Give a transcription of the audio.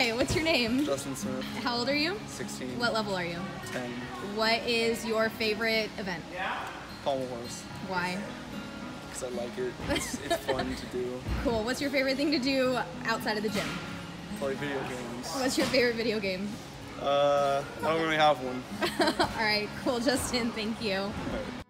Hey, what's your name? Justin Smith. How old are you? 16. What level are you? 10. What is your favorite event? Pommel horse. Why? Because I like it. It's fun to do. Cool. What's your favorite thing to do outside of the gym? Play video games. What's your favorite video game? I don't really have one. All right, cool, Justin. Thank you. Right.